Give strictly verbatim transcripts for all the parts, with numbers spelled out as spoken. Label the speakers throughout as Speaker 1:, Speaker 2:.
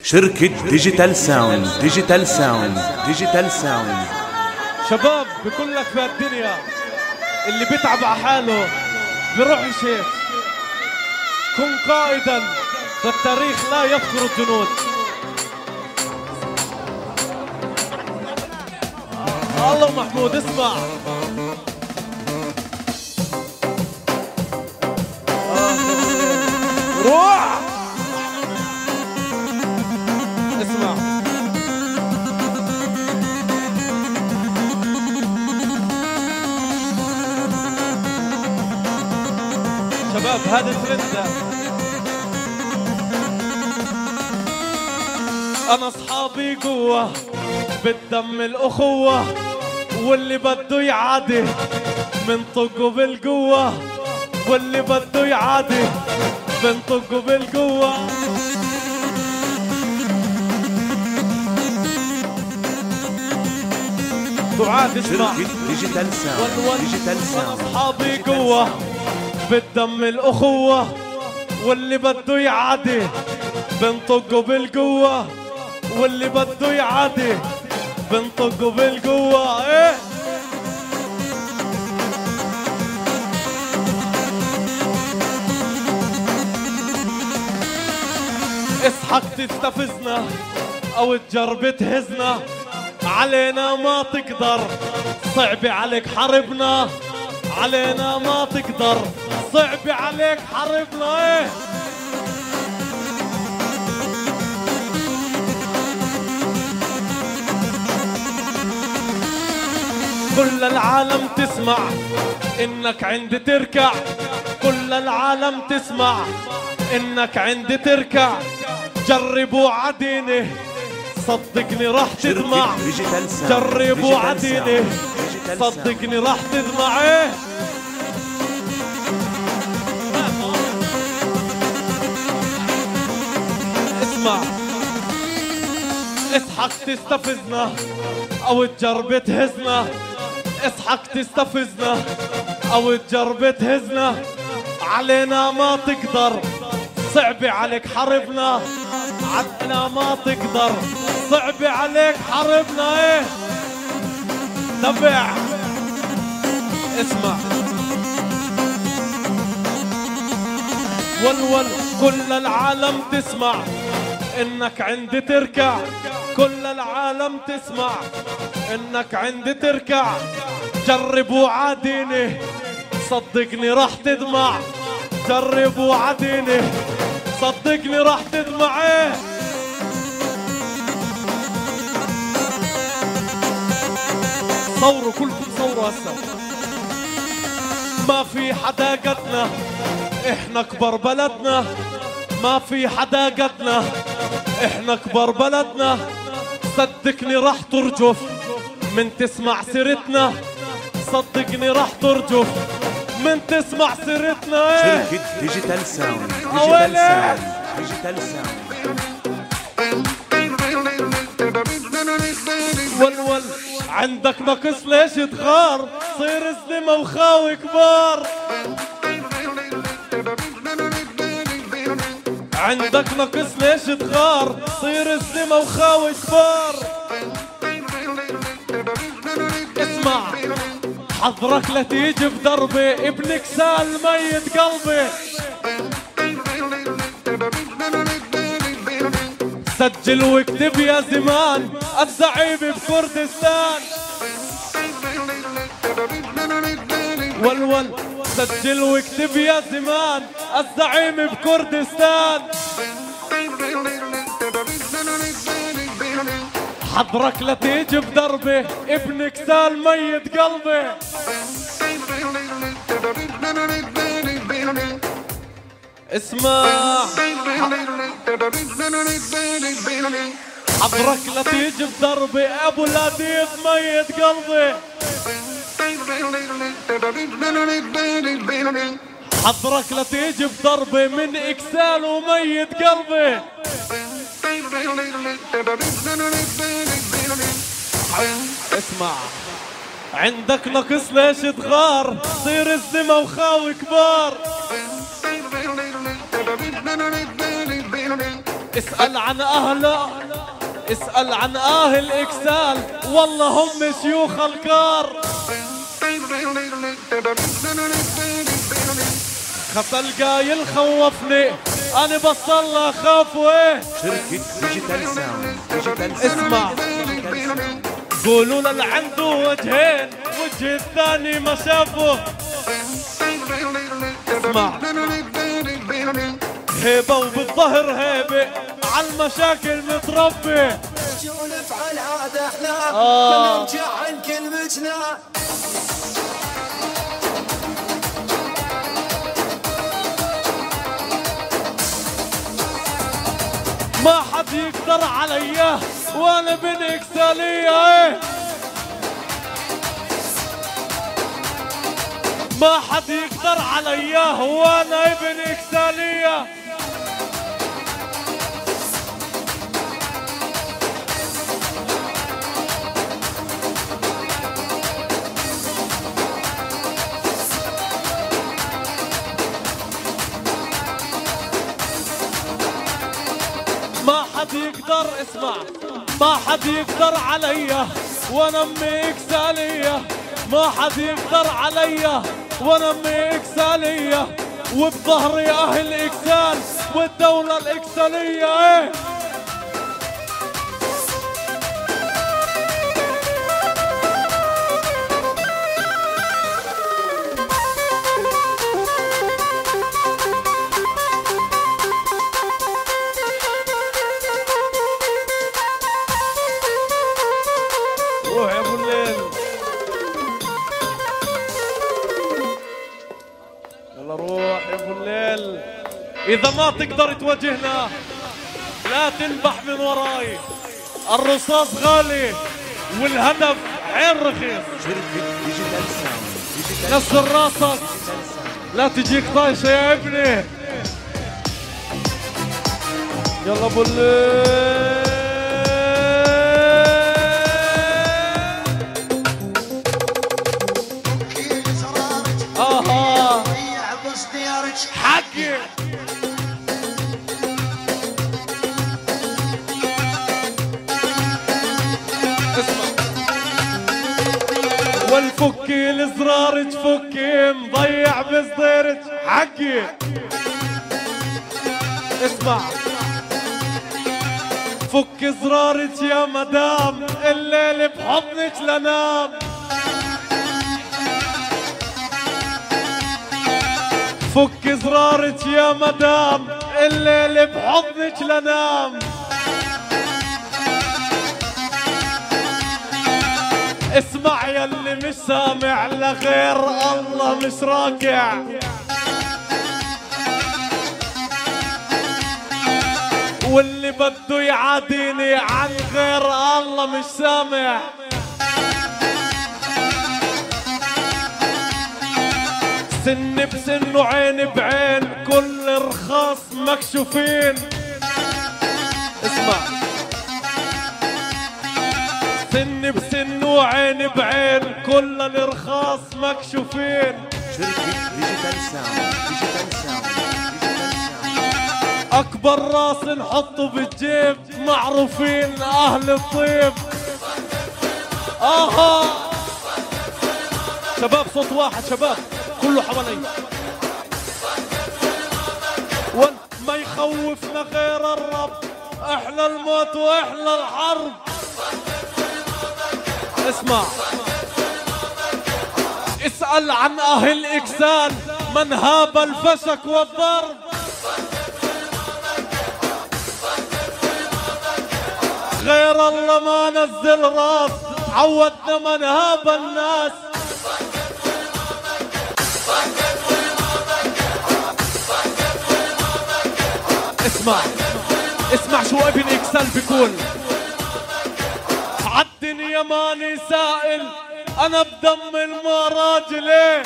Speaker 1: شركة ديجيتال ساوند ديجيتال ساوند ديجيتال ساوند.
Speaker 2: شباب بقول لك في الدنيا اللي بيتعب على حاله بيروحش هيك. كن قائدا فالتاريخ لا يذكر الجنود. الله محمود اسمع. روح اسمع. شباب هذا ترند. انا اصحابي قوة بالدم الاخوة، واللي بده يعادي منطقه بالقوة، واللي بده يعادي بنطقه بالقوة. دعاء اسمع.
Speaker 1: ديجيتال ساوند ديجيتال ساوند.
Speaker 2: اصحابي قوة بالدم الاخوة، واللي بده يعادي بنطقه بالقوة، واللي بده يعادي بنطقه بالقوة. ايه اصحك تستفزنا او تجرب تهزنا، علينا ما تقدر صعب عليك حربنا، علينا ما تقدر صعب عليك حربنا. ايه كل العالم تسمع انك عندي تركع، كل العالم تسمع انك عندي تركع. جربوا عديني صدقني راح تدمع، جربوا عديني صدقني راح تدمع. ايه اسمع. اضحك تستفزنا او تجرب تهزنا، اضحك تستفزنا او تجرب تهزنا، علينا ما تقدر صعب عليك حربنا، علينا ما تقدر صعب عليك حربنا. ايه تبع اسمع. ولول كل العالم تسمع انك عندي تركع، كل العالم تسمع انك عندي تركع. جربوا عاديني صدقني راح تدمع، جربوا عاديني صدقني راح تدمع. ايه صوروا كلكم صوروا هسه. ما في حدا قدنا احنا كبر بلدنا، ما في حدا قدنا احنا كبر بلدنا. صدقني راح ترجف من تسمع سيرتنا، صدقني راح ترجف من تسمع سيرتنا. ايه
Speaker 1: شركة ديجيتال ساوند ديجيتال ساوند ديجيتال ساوند.
Speaker 2: ولول عندك نقص ليش تغار، صير زلمة وخاوي كبار. عندك نقص ليش تغار، صير زلمة وخاوي كبار. اسمع. حضرك لا تيجي بضربي، ابنك سال ميت قلبي. سجل واكتب يا زمان الزعيم بكردستان. ولول سجل واكتب يا زمان الزعيم بكردستان. حضرك لا تيجي بضربي، ابنك سال ميت قلبي. اسمع. حضرك لا تيجي بضربي، ابو لذيذ ميت قلبي. حضرك لا تيجي بضربي من اكسال وميت قلبي. اسمع. عندك نقص ليش تغار، صير الزمة وخاوي كبار. اسأل عن أهله، اسأل عن أهل إكسال، والله هم شيوخ الكار. خطل قايل خوفني أنا بصل أخاف وإيه.
Speaker 1: شركة ديجيتال ساوند، ديجيتال ساوند.
Speaker 2: اسمع قولوا له اللي عنده وجهين وجه الثاني ما شافه. اسمع هيبة وبالظهر هيبة عالمشاكل متربي.
Speaker 3: شو نفعل عاد احنا نرجع عن كلمتنا.
Speaker 2: ما حد يقدر عليا وانا بن اكسالية. ما حد يقدر عليا وانا ابن اكسالية. ما حد يقدر اسمع ما حد يقدر عليا وانا امي اكسالية. ما حد يقدر عليا وانا امي اكسالية، وبظهري اهل اكسال والدولة الاكسالية. ايه روح يا ابو الليل، يلا روح يا ابو الليل. اذا ما تقدر تواجهنا لا تنبح من وراي، الرصاص غالي والهدف عين رخيص.
Speaker 1: شركة ديجيتال ساوند، ديجيتال
Speaker 2: نزل راسك
Speaker 1: ساوند.
Speaker 2: لا تجيك طايشة يا ابني. يلا ابو الليل. اها حقي اسمع والفكي الزرار تفكي مضيع بصديرك حقي. اسمع فك زرارك يا مدام الليل بحضنك لنام. فك زرارك يا مدام الليل بحضنك لنام. اسمع يا اللي مش سامع لغير الله مش راكع. واللي بده يعاديني عن غير الله مش سامع. سن بسن وعين بعين كل رخاص مكشوفين. اسمع سن بسن وعين بعين كل الرخاص مكشوفين.
Speaker 1: شركة ديجيتال ساوند، ديجيتال ساوند، ديجيتال ساوند.
Speaker 2: اكبر راس نحطه بالجيب معروفين اهل الطيب. اها شباب صوت واحد شباب كله حوالي. وما يخوفنا غير الرب، احلى الموت واحلى الحرب. اسمع اسأل عن اهل اكسال من هاب الفشك والضرب. غير الله ما نزل راس، عودنا من هاب الناس. اسمع اسمع شو ابن اكسال بيقول. عالدنيا ماني سائل انا بدم المراجل.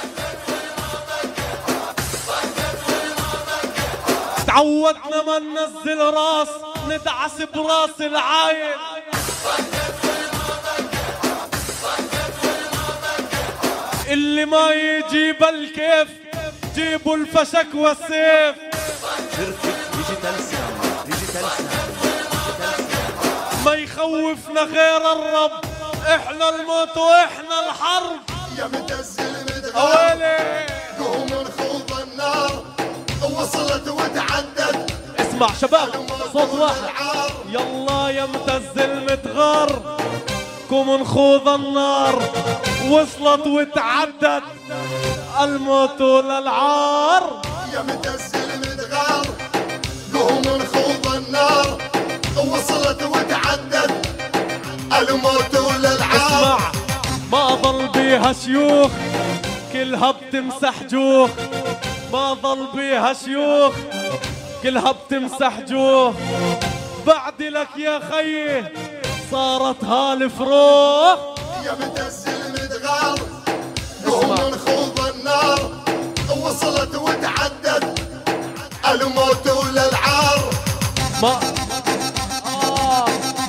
Speaker 2: تعودنا ما ننزل راس ندعس براس العايل. اللي ما يجيب الكيف جيبوا الفشك والسيف.
Speaker 1: شركة ديجيتال ساوند، ديجيتال
Speaker 2: ما يخوفنا غير الرب، احنا الموت واحنا الحرب.
Speaker 3: يا متزل متغاب
Speaker 2: اويلي
Speaker 3: قوم نخوض النار، وصلت وتعدت.
Speaker 2: اسمع شباب صوت واحد، يلا يا متزل متغار، قوم نخوض النار، وصلت وتعدت الموت للعار.
Speaker 3: يا متزل متغار قوم نخوض النار، وصلت وتعدت الموت للعار.
Speaker 2: اسمع ما ضل بيها شيوخ كلها بتمسح جوخ، ما ضل بيها شيوخ كلها بتمسح جوخ. بعد لك يا خيي صارت هالفروخ.
Speaker 3: يا متزل متغار قوم نخوض النار، وصلت وتعدت الموت للعار.
Speaker 2: ما آه.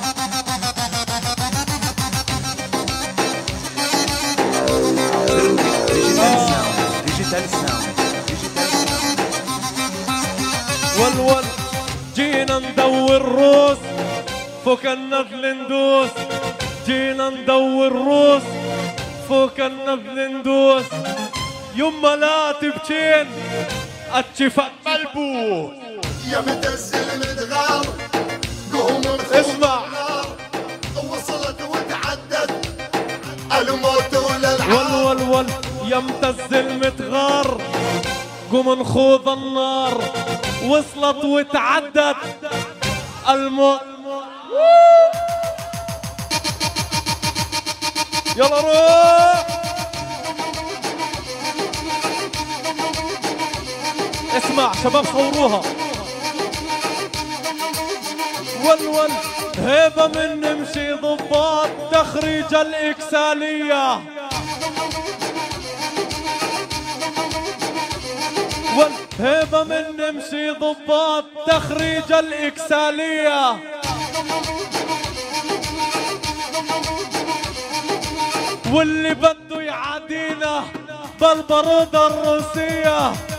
Speaker 1: ديجيتال ساوند ديجيتال ساوند.
Speaker 2: والول جينا ندور روس فوق النبل ندوس، جينا ندور روس فوق النبل ندوس. يما لا تبكين اتشفى ملبوس.
Speaker 3: يا متزل متغار قوم نخوض
Speaker 2: اسمع
Speaker 3: النار، وصلت وتعدت الموت للعار.
Speaker 2: ول ول ول يا متزل متغار، قوم نخوض النار، وصلت وتعدت الموت. يلا روح. اسمع شباب صوروها. ول هيبة من نمشي ضباط تخريج الإكسالية. هيبة من نمشي ضباط تخريج الإكسالية. واللي بده يعادينا بالبارودة الروسية.